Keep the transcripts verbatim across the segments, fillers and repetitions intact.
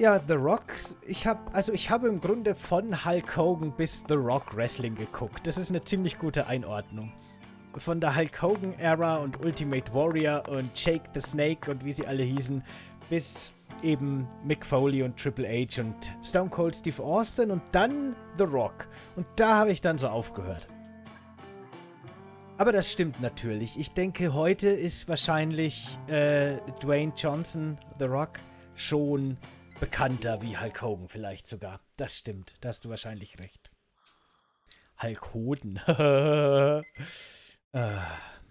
Ja, The Rock, ich habe, also ich habe im Grunde von Hulk Hogan bis The Rock Wrestling geguckt. Das ist eine ziemlich gute Einordnung. Von der Hulk Hogan Ära und Ultimate Warrior und Jake the Snake und wie sie alle hießen, bis eben Mick Foley und Triple H und Stone Cold Steve Austin und dann The Rock. Und da habe ich dann so aufgehört. Aber das stimmt natürlich. Ich denke, heute ist wahrscheinlich äh, Dwayne Johnson, The Rock, schon bekannter wie Hulk Hogan vielleicht sogar. Das stimmt, da hast du wahrscheinlich recht. Hulk Hogan. ah.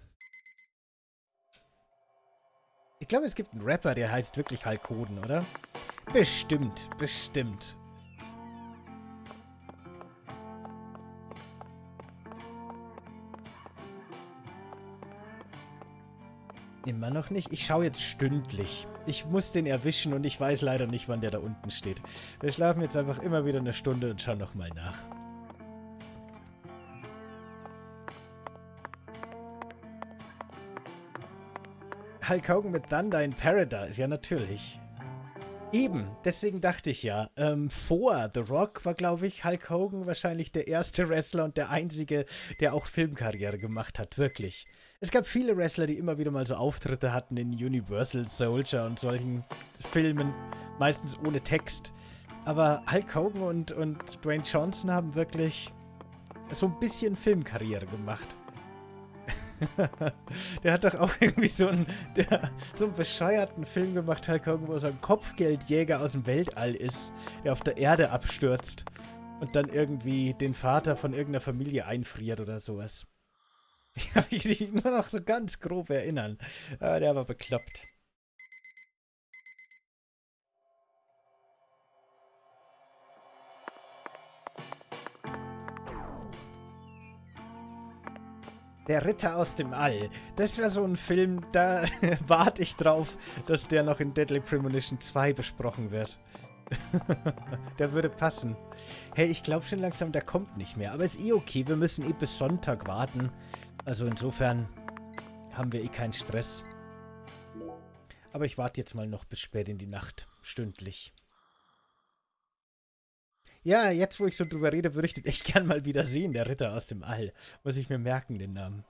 Ich glaube, es gibt einen Rapper, der heißt wirklich Hulk Hogan, oder? Bestimmt, bestimmt. Immer noch nicht? Ich schaue jetzt stündlich. Ich muss den erwischen und ich weiß leider nicht, wann der da unten steht. Wir schlafen jetzt einfach immer wieder eine Stunde und schauen nochmal nach. Hulk Hogan mit Thunder in Paradise, ja natürlich. Eben, deswegen dachte ich ja, ähm, vor The Rock war, glaube ich, Hulk Hogan wahrscheinlich der erste Wrestler und der einzige, der auch Filmkarriere gemacht hat, wirklich. Es gab viele Wrestler, die immer wieder mal so Auftritte hatten in Universal Soldier und solchen Filmen, meistens ohne Text. Aber Hulk Hogan und, und Dwayne Johnson haben wirklich so ein bisschen Filmkarriere gemacht. Der hat doch auch irgendwie so einen, der, so einen bescheuerten Film gemacht, Hulk Hogan, wo so ein Kopfgeldjäger aus dem Weltall ist, der auf der Erde abstürzt und dann irgendwie den Vater von irgendeiner Familie einfriert oder sowas. Ich kann mich nur noch so ganz grob erinnern. Ah, der war bekloppt. Der Ritter aus dem All. Das wäre so ein Film, da warte ich drauf, dass der noch in Deadly Premonition zwei besprochen wird. Der würde passen. Hey, ich glaube schon langsam, der kommt nicht mehr. Aber ist eh okay, wir müssen eh bis Sonntag warten. Also insofern haben wir eh keinen Stress. Aber ich warte jetzt mal noch bis spät in die Nacht. Stündlich. Ja, jetzt wo ich so drüber rede, würde ich den echt gern mal wieder sehen, der Ritter aus dem All. Muss ich mir merken, den Namen.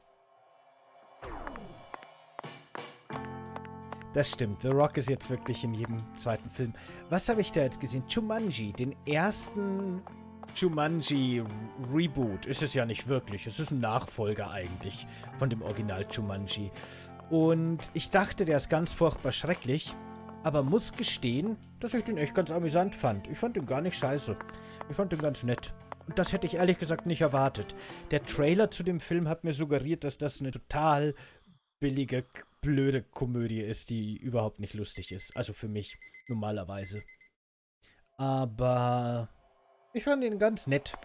Das stimmt, The Rock ist jetzt wirklich in jedem zweiten Film. Was habe ich da jetzt gesehen? Jumanji, den ersten Jumanji-Reboot. Ist es ja nicht wirklich. Es ist ein Nachfolger eigentlich von dem Original Jumanji. Und ich dachte, der ist ganz furchtbar schrecklich. Aber muss gestehen, dass ich den echt ganz amüsant fand. Ich fand den gar nicht scheiße. Ich fand den ganz nett. Und das hätte ich ehrlich gesagt nicht erwartet. Der Trailer zu dem Film hat mir suggeriert, dass das eine total billige, blöde Komödie ist, die überhaupt nicht lustig ist. Also für mich, normalerweise. Aber ich fand ihn ganz nett.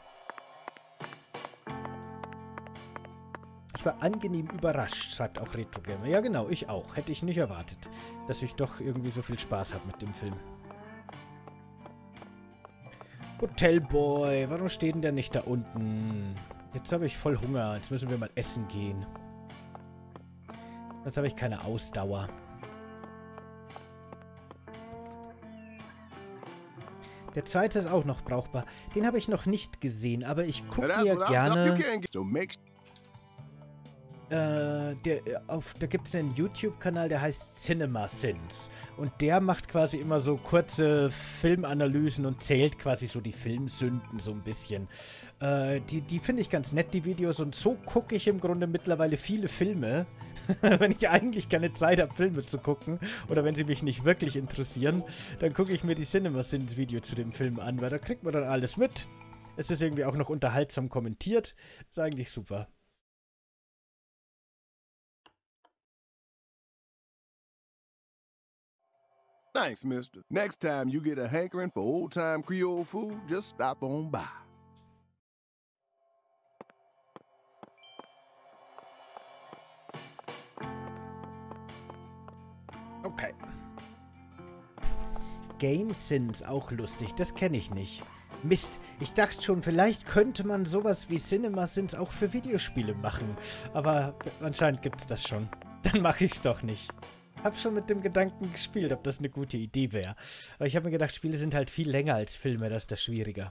Ich war angenehm überrascht, schreibt auch Retro Gamer. Ja genau, ich auch. Hätte ich nicht erwartet, dass ich doch irgendwie so viel Spaß habe mit dem Film. Hotelboy, warum steht denn der nicht da unten? Jetzt habe ich voll Hunger. Jetzt müssen wir mal essen gehen. Jetzt habe ich keine Ausdauer. Der zweite ist auch noch brauchbar. Den habe ich noch nicht gesehen, aber ich gucke mir gerne... Äh, der, auf, da gibt es einen YouTube-Kanal, der heißt CinemaSins. Und der macht quasi immer so kurze Filmanalysen und zählt quasi so die Filmsünden so ein bisschen. Äh, die die finde ich ganz nett, die Videos. Und so gucke ich im Grunde mittlerweile viele Filme, wenn ich eigentlich keine Zeit habe, Filme zu gucken. Oder wenn sie mich nicht wirklich interessieren, dann gucke ich mir die CinemaSins-Video zu dem Film an, weil da kriegt man dann alles mit. Es ist irgendwie auch noch unterhaltsam kommentiert. Ist eigentlich super. Thanks, mister. Next time you get a hankering for old-time Creole food, just stop on by. Okay. GameSins, auch lustig. Das kenne ich nicht. Mist, ich dachte schon, vielleicht könnte man sowas wie CinemaSins auch für Videospiele machen. Aber anscheinend gibt es das schon. Dann mache ich es doch nicht. habe schon mit dem Gedanken gespielt, ob das eine gute Idee wäre. Aber ich habe mir gedacht, Spiele sind halt viel länger als Filme, das ist das schwieriger.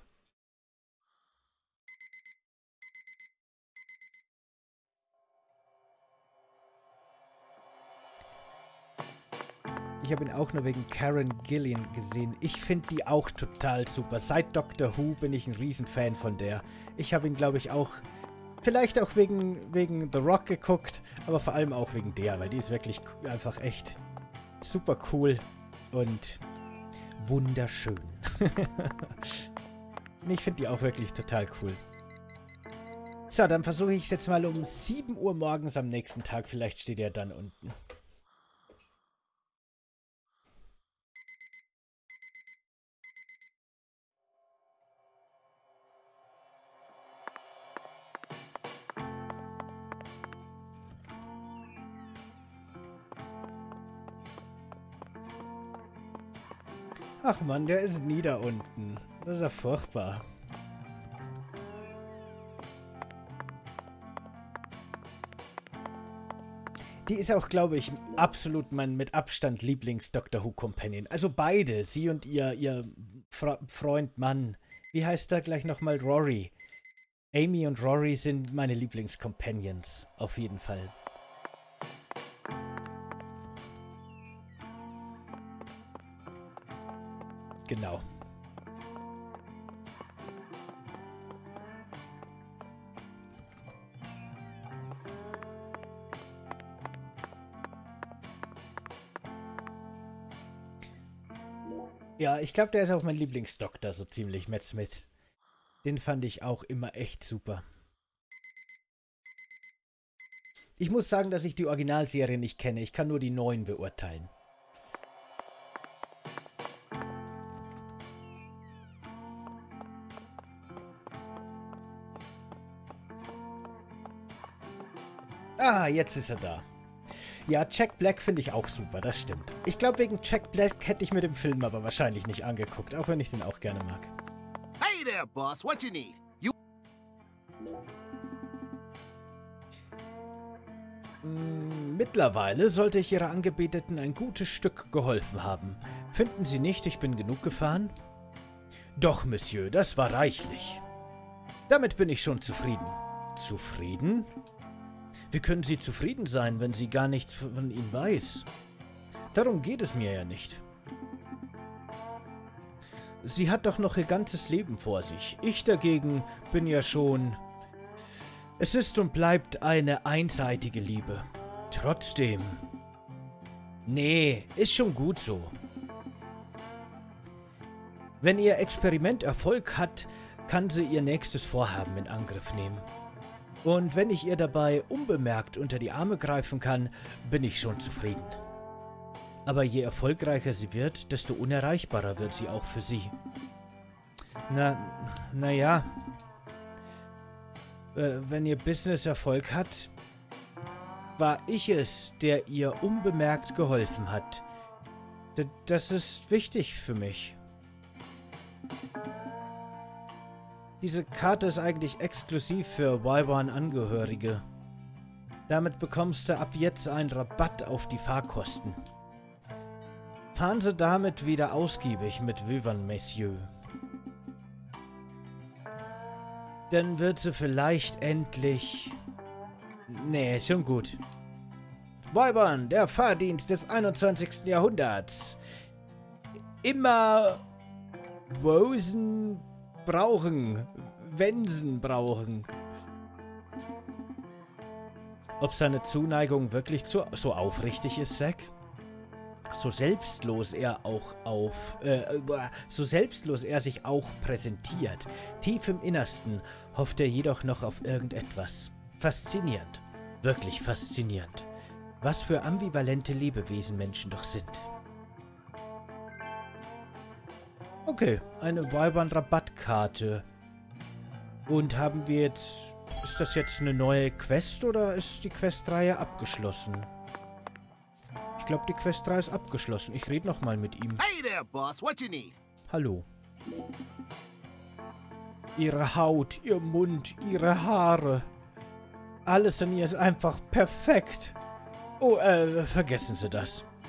Ich habe ihn auch nur wegen Karen Gillan gesehen. Ich finde die auch total super. Seit Doctor Who bin ich ein Riesenfan von der. Ich habe ihn, glaube ich, auch, vielleicht auch wegen, wegen The Rock geguckt, aber vor allem auch wegen der, weil die ist wirklich einfach echt super cool und wunderschön. Ich finde die auch wirklich total cool. So, dann versuche ich es jetzt mal um sieben Uhr morgens am nächsten Tag. Vielleicht steht er dann unten. Ach Mann, der ist nie da unten. Das ist ja furchtbar. Die ist auch, glaube ich, absolut mein mit Abstand Lieblings-Doctor Who-Companion. Also beide, sie und ihr, ihr Fre Freund, Mann. Wie heißt er gleich nochmal? Rory. Amy und Rory sind meine Lieblings-Companions. Auf jeden Fall. Genau. Ja, ich glaube, der ist auch mein Lieblingsdoktor, so ziemlich, Matt Smith. Den fand ich auch immer echt super. Ich muss sagen, dass ich die Originalserie nicht kenne. Ich kann nur die neuen beurteilen. Ah, jetzt ist er da. Ja, Jack Black finde ich auch super, das stimmt. Ich glaube, wegen Jack Black hätte ich mir den Film aber wahrscheinlich nicht angeguckt, auch wenn ich den auch gerne mag. Hey there, boss. What you need? You Mittlerweile sollte ich Ihrer Angebeteten ein gutes Stück geholfen haben. Finden Sie nicht, ich bin genug gefahren? Doch, Monsieur, das war reichlich. Damit bin ich schon zufrieden. Zufrieden? Wie können Sie zufrieden sein, wenn sie gar nichts von Ihnen weiß? Darum geht es mir ja nicht. Sie hat doch noch ihr ganzes Leben vor sich. Ich dagegen bin ja schon... Es ist und bleibt eine einseitige Liebe. Trotzdem... Nee, ist schon gut so. Wenn ihr Experiment Erfolg hat, kann sie ihr nächstes Vorhaben in Angriff nehmen. Und wenn ich ihr dabei unbemerkt unter die Arme greifen kann, bin ich schon zufrieden. Aber je erfolgreicher sie wird, desto unerreichbarer wird sie auch für sie. Na, naja. Äh, wenn ihr Business Erfolg hat, war ich es, der ihr unbemerkt geholfen hat. D- das ist wichtig für mich. Diese Karte ist eigentlich exklusiv für Y-Bahn-Angehörige. Damit bekommst du ab jetzt einen Rabatt auf die Fahrkosten. Fahren Sie damit wieder ausgiebig mit Vivant, Messieurs. Dann wird sie vielleicht endlich... Nee, schon gut. Y-Bahn, der Fahrdienst des einundzwanzigsten Jahrhunderts. Immer Wosen brauchen, Wensen brauchen. Ob seine Zuneigung wirklich zu, so aufrichtig ist, Zack? So selbstlos er auch auf, äh, so selbstlos er sich auch präsentiert. Tief im Innersten hofft er jedoch noch auf irgendetwas. Faszinierend. Wirklich faszinierend. Was für ambivalente Lebewesen Menschen doch sind. Okay, eine Y-Bahn-Rabattkarte. Und haben wir jetzt... Ist das jetzt eine neue Quest oder ist die Questreihe abgeschlossen? Ich glaube, die Questreihe ist abgeschlossen. Ich rede nochmal mit ihm. Hey there, boss. What you need? Hallo. Ihre Haut, ihr Mund, ihre Haare. Alles an ihr ist einfach perfekt. Oh, äh, vergessen Sie das.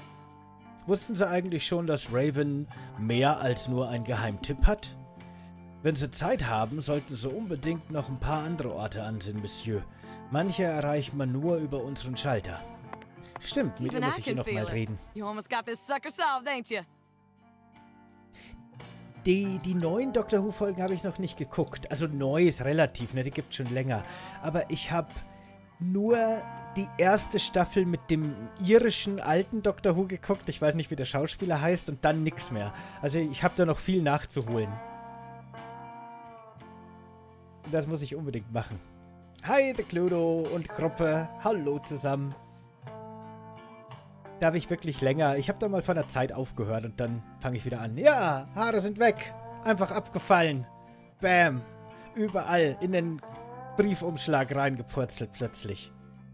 Wussten Sie eigentlich schon, dass Raven mehr als nur einen Geheimtipp hat? Wenn Sie Zeit haben, sollten Sie unbedingt noch ein paar andere Orte ansehen, Monsieur. Manche erreicht man nur über unseren Schalter. Stimmt, mit ihr muss ich hier nochmal reden. You almost got this sucker solved, ain't you? Die, die neuen Doctor Who-Folgen habe ich noch nicht geguckt. Also neu ist relativ, ne? Die gibt es schon länger. Aber ich habe nur die erste Staffel mit dem irischen alten Doctor Who geguckt. Ich weiß nicht, wie der Schauspieler heißt. Und dann nichts mehr. Also ich habe da noch viel nachzuholen. Das muss ich unbedingt machen. Hi, der Cluedo und Gruppe. Hallo zusammen. Da habe ich wirklich länger... Ich habe da mal von der Zeit aufgehört und dann fange ich wieder an. Ja, Haare sind weg. Einfach abgefallen. Bam. Überall in den Briefumschlag reingepurzelt plötzlich.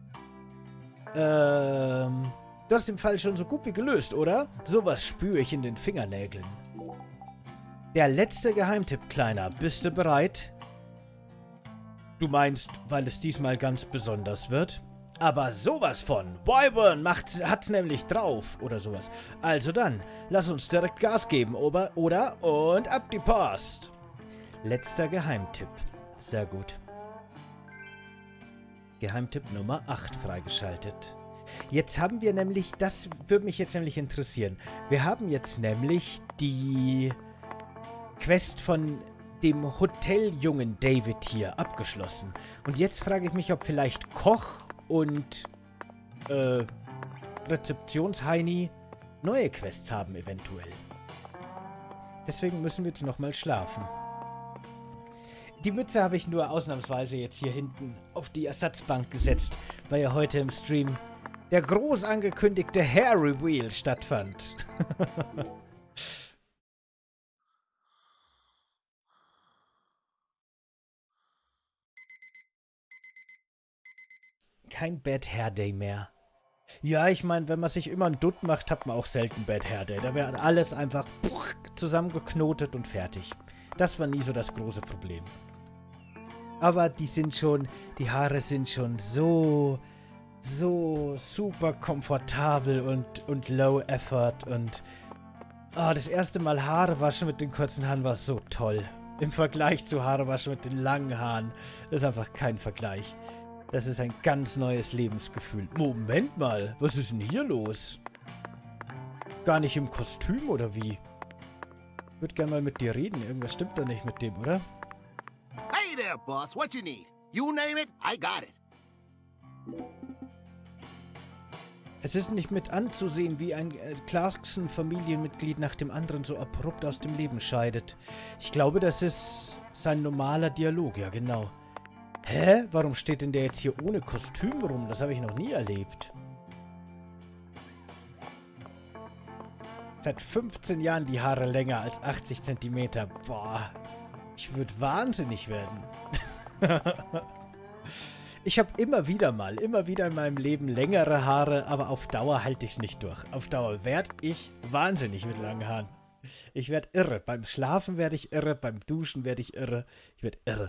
Ähm... Du hast den Fall schon so gut wie gelöst, oder? Sowas spüre ich in den Fingernägeln. Der letzte Geheimtipp, Kleiner. Bist du bereit? Du meinst, weil es diesmal ganz besonders wird? Aber sowas von. Wyvern macht, hat's nämlich drauf. Oder sowas. Also dann, lass uns direkt Gas geben, oder? oder? Und ab die Post. Letzter Geheimtipp. Sehr gut. Geheimtipp Nummer acht freigeschaltet. Jetzt haben wir nämlich, das würde mich jetzt nämlich interessieren. Wir haben jetzt nämlich die Quest von dem Hoteljungen David hier abgeschlossen. Und jetzt frage ich mich, ob vielleicht Koch und äh, Rezeptionsheini neue Quests haben eventuell. Deswegen müssen wir jetzt nochmal schlafen. Die Mütze habe ich nur ausnahmsweise jetzt hier hinten auf die Ersatzbank gesetzt, weil ja heute im Stream der groß angekündigte Hair Reveal stattfand. Kein Bad Hair Day mehr. Ja, ich meine, wenn man sich immer einen Dutt macht, hat man auch selten Bad Hair Day. Da wäre alles einfach zusammengeknotet und fertig. Das war nie so das große Problem. Aber die sind schon, die Haare sind schon so, so super komfortabel und, und low effort und oh, das erste Mal Haare waschen mit den kurzen Haaren war so toll. Im Vergleich zu Haare waschen mit den langen Haaren. Das ist einfach kein Vergleich. Das ist ein ganz neues Lebensgefühl. Moment mal, was ist denn hier los? Gar nicht im Kostüm, oder wie? Ich würde gerne mal mit dir reden. Irgendwas stimmt da nicht mit dem, oder? Hey there, boss. What you need? You name it, I got it. Es ist nicht mit anzusehen, wie ein äh, Clarkson-Familienmitglied nach dem anderen so abrupt aus dem Leben scheidet. Ich glaube, das ist sein normaler Dialog. Ja, genau. Hä? Warum steht denn der jetzt hier ohne Kostüm rum? Das habe ich noch nie erlebt. Seit fünfzehn Jahren die Haare länger als achtzig Zentimeter. Boah. Ich würde wahnsinnig werden. Ich habe immer wieder mal, immer wieder in meinem Leben längere Haare, aber auf Dauer halte ich es nicht durch. Auf Dauer werde ich wahnsinnig mit langen Haaren. Ich werde irre. Beim Schlafen werde ich irre, beim Duschen werde ich irre. Ich werde irre.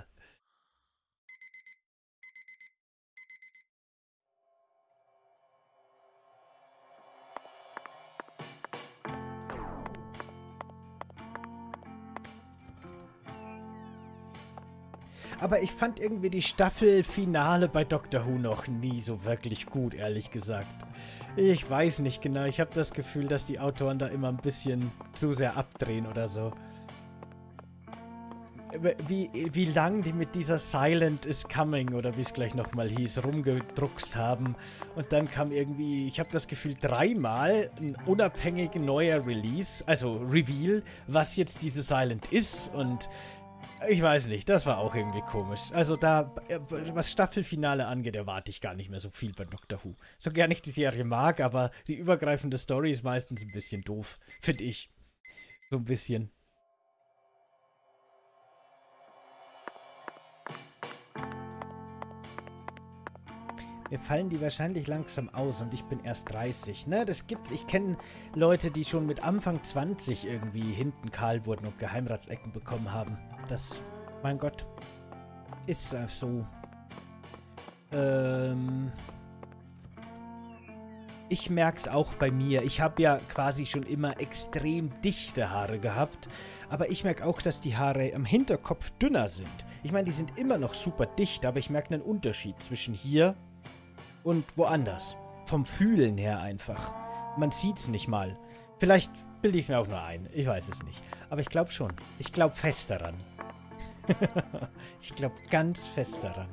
Aber ich fand irgendwie die Staffelfinale bei Doctor Who noch nie so wirklich gut, ehrlich gesagt. Ich weiß nicht genau. Ich habe das Gefühl, dass die Autoren da immer ein bisschen zu sehr abdrehen oder so. Wie, wie lang die mit dieser Silent is Coming oder wie es gleich nochmal hieß, rumgedruckst haben. Und dann kam irgendwie, ich habe das Gefühl, dreimal ein unabhängig neuer Release, also Reveal, was jetzt diese Silent ist und... Ich weiß nicht, das war auch irgendwie komisch. Also da, was Staffelfinale angeht, erwarte ich gar nicht mehr so viel bei Doctor Who. So gern ich die Serie mag, aber die übergreifende Story ist meistens ein bisschen doof, finde ich. So ein bisschen. Mir fallen die wahrscheinlich langsam aus und ich bin erst dreißig. Ne, das gibt's. Ich kenne Leute, die schon mit Anfang zwanzig irgendwie hinten kahl wurden und Geheimratsecken bekommen haben. Das, mein Gott, ist so. Ähm. Ich merke es auch bei mir. Ich habe ja quasi schon immer extrem dichte Haare gehabt. Aber ich merke auch, dass die Haare am Hinterkopf dünner sind. Ich meine, die sind immer noch super dicht, aber ich merke einen Unterschied zwischen hier und woanders. Vom Fühlen her einfach. Man sieht es nicht mal. Vielleicht bilde ich es mir auch nur ein. Ich weiß es nicht. Aber ich glaube schon. Ich glaube fest daran. Ich glaube ganz fest daran.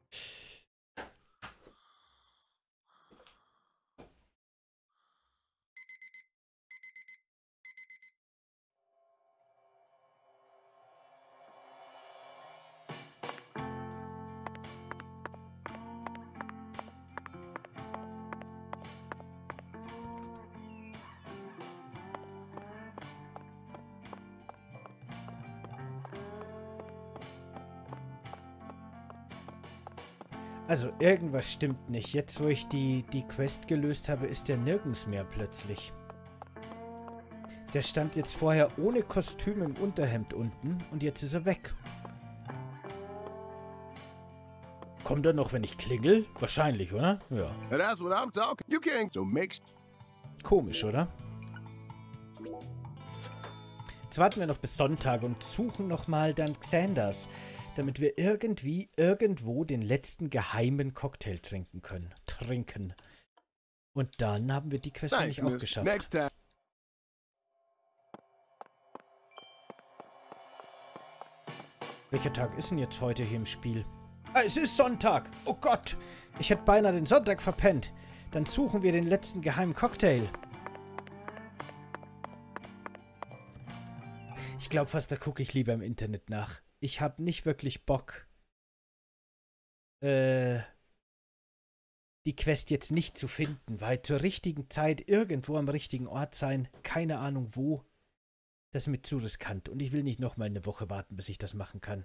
Also, irgendwas stimmt nicht. Jetzt, wo ich die, die Quest gelöst habe, ist der nirgends mehr plötzlich. Der stand jetzt vorher ohne Kostüm im Unterhemd unten und jetzt ist er weg. Kommt er noch, wenn ich klingel? Wahrscheinlich, oder? Ja. That's what I'm talking. You can't so make. Komisch, oder? Jetzt warten wir noch bis Sonntag und suchen nochmal dann Xanders, damit wir irgendwie, irgendwo den letzten geheimen Cocktail trinken können. Trinken. Und dann haben wir die Quest Thanks, nämlich auch miss. geschafft. Next time. Welcher Tag ist denn jetzt heute hier im Spiel? Ah, es ist Sonntag! Oh Gott! Ich hätte beinahe den Sonntag verpennt. Dann suchen wir den letzten geheimen Cocktail. Ich glaube fast, da gucke ich lieber im Internet nach. Ich habe nicht wirklich Bock, äh, die Quest jetzt nicht zu finden, weil zur richtigen Zeit irgendwo am richtigen Ort sein, keine Ahnung wo, das ist mir zu riskant. Und ich will nicht nochmal eine Woche warten, bis ich das machen kann.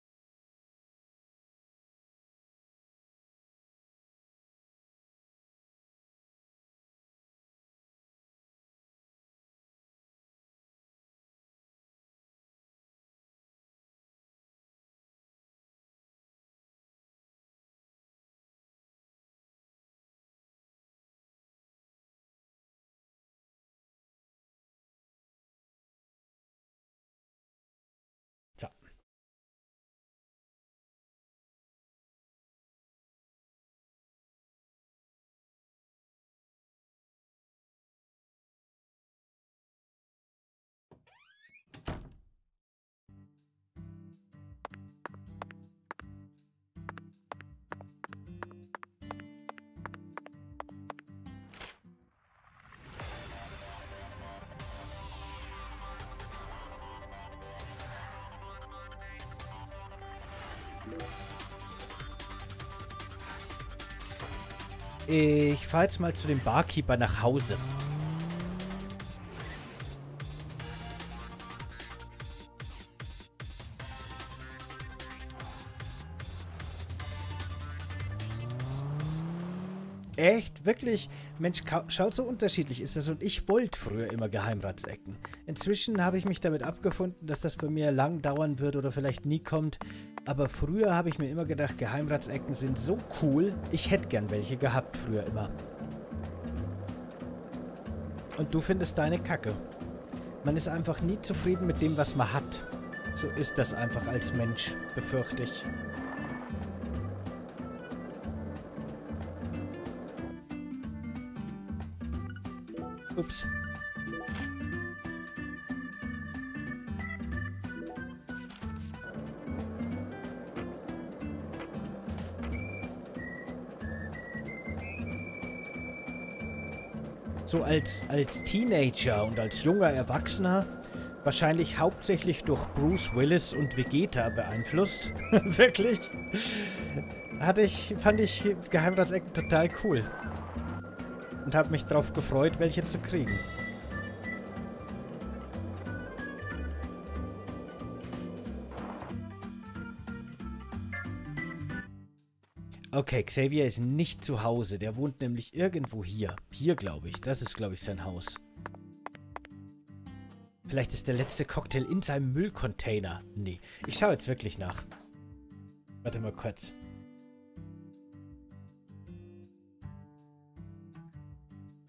So. Ich fahre jetzt mal zu dem Barkeeper nach Hause. Echt? Wirklich? Mensch, schaut so unterschiedlich ist das. Und ich wollte früher immer Geheimratsecken. Inzwischen habe ich mich damit abgefunden, dass das bei mir lang dauern wird oder vielleicht nie kommt. Aber früher habe ich mir immer gedacht, Geheimratsecken sind so cool. Ich hätte gern welche gehabt früher immer. Und du findest deine Kacke. Man ist einfach nie zufrieden mit dem, was man hat. So ist das einfach als Mensch, befürchte ich. Ups. So als, als Teenager und als junger Erwachsener, wahrscheinlich hauptsächlich durch Bruce Willis und Vegeta beeinflusst, wirklich, hatte ich, fand ich Geheimratsecken total cool. Und habe mich drauf gefreut, welche zu kriegen. Okay, Xavier ist nicht zu Hause. Der wohnt nämlich irgendwo hier. Hier, glaube ich. Das ist, glaube ich, sein Haus. Vielleicht ist der letzte Cocktail in seinem Müllcontainer. Nee, ich schaue jetzt wirklich nach. Warte mal kurz.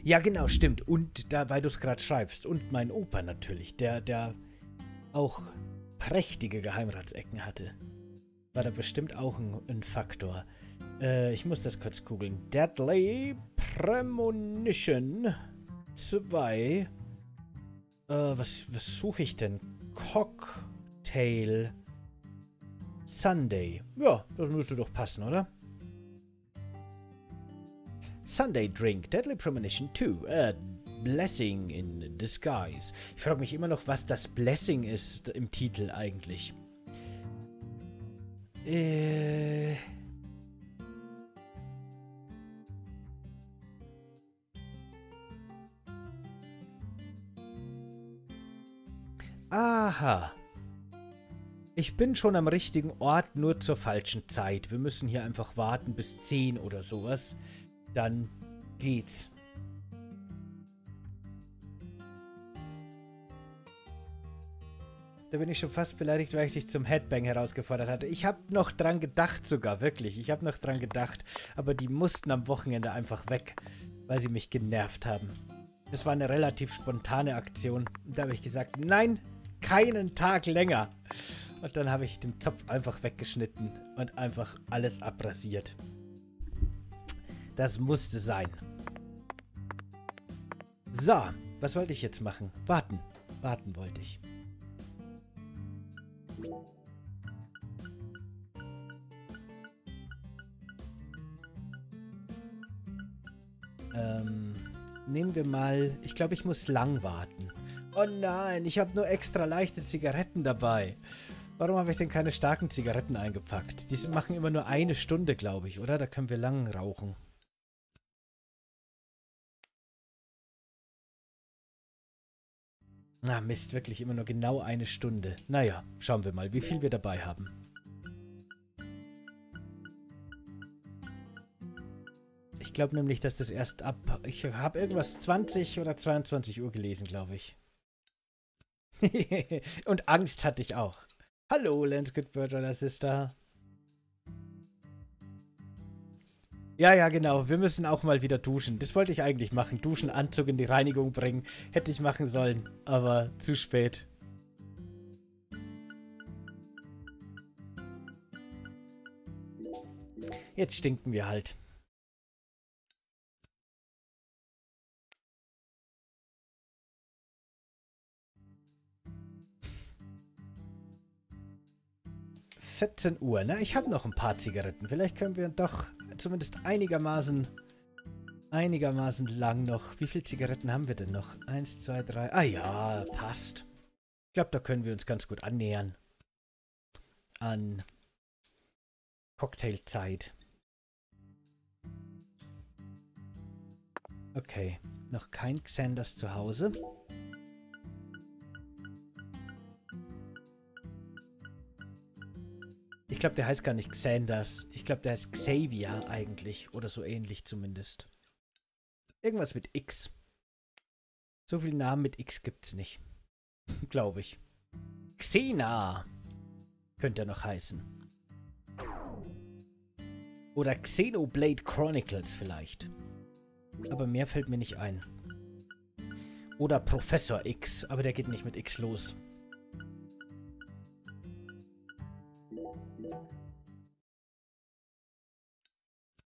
Ja, genau, stimmt. Und da, weil du es gerade schreibst. Und mein Opa natürlich, der, der auch prächtige Geheimratsecken hatte. War da bestimmt auch ein, ein Faktor. Äh, ich muss das kurz googeln. Deadly Premonition zwei. Äh, was, was suche ich denn? Cocktail Sunday. Ja, das müsste doch passen, oder? Sunday Drink, Deadly Premonition zwei, äh, Blessing in Disguise. Ich frage mich immer noch, was das Blessing ist im Titel eigentlich. Äh... Aha. Ich bin schon am richtigen Ort, nur zur falschen Zeit. Wir müssen hier einfach warten bis zehn oder sowas. Dann geht's. Da bin ich schon fast beleidigt, weil ich dich zum Headbang herausgefordert hatte. Ich habe noch dran gedacht sogar, wirklich. Ich habe noch dran gedacht. Aber die mussten am Wochenende einfach weg, weil sie mich genervt haben. Das war eine relativ spontane Aktion. Und da habe ich gesagt, nein, keinen Tag länger. Und dann habe ich den Zopf einfach weggeschnitten und einfach alles abrasiert. Das musste sein. So, was wollte ich jetzt machen? Warten. Warten wollte ich. Ähm, nehmen wir mal... Ich glaube, ich muss lang warten. Oh nein, ich habe nur extra leichte Zigaretten dabei. Warum habe ich denn keine starken Zigaretten eingepackt? Die machen immer nur eine Stunde, glaube ich, oder? Da können wir lang rauchen. Na Mist, wirklich immer nur genau eine Stunde. Naja, schauen wir mal, wie viel wir dabei haben. Ich glaube nämlich, dass das erst ab... Ich habe irgendwas zwanzig oder zweiundzwanzig Uhr gelesen, glaube ich. Und Angst hatte ich auch. Hallo, Lance Goodbird oder Sister. Ja, ja, genau. Wir müssen auch mal wieder duschen. Das wollte ich eigentlich machen. Duschen, Anzug in die Reinigung bringen. Hätte ich machen sollen. Aber zu spät. Jetzt stinken wir halt. vierzehn Uhr, ne? Ich habe noch ein paar Zigaretten. Vielleicht können wir doch zumindest einigermaßen einigermaßen lang noch. Wie viele Zigaretten haben wir denn noch? Eins, zwei, drei. Ah ja, passt. Ich glaube, da können wir uns ganz gut annähern. An Cocktailzeit. Okay. Noch kein Xanders zu Hause. Ich glaube, der heißt gar nicht Xanders. Ich glaube, der heißt Xavier eigentlich. Oder so ähnlich zumindest. Irgendwas mit X. So viele Namen mit X gibt's nicht. Glaube ich. Xena könnte er noch heißen. Oder Xenoblade Chronicles vielleicht. Aber mehr fällt mir nicht ein. Oder Professor X. Aber der geht nicht mit X los.